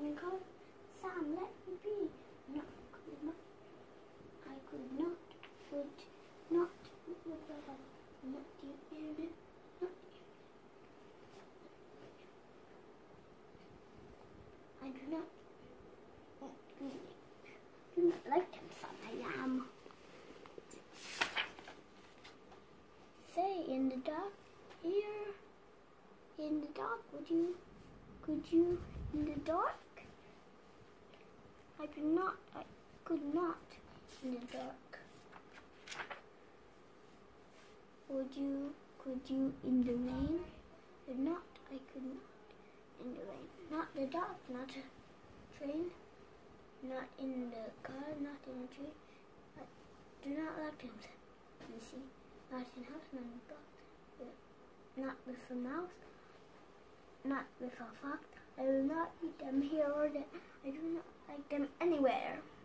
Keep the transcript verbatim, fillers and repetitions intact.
and called, Sam, let me be. No, I could not. I could not. Would not. Not you hear it? Not you. I do not. Do not like him, son. I am. Say in the dark here. In the dark, would you? Could you? In the dark? I could not. I could not. In the dark. Would you? Could you? In the rain? Could not. I could not. In the rain. Not the dark. Not a train. Not in the car. Not in a tree. I do not like him. You see. Not in house. Not in box. Not with a mouse. Not with a fox. I will not eat them here or there. I do not like them anywhere.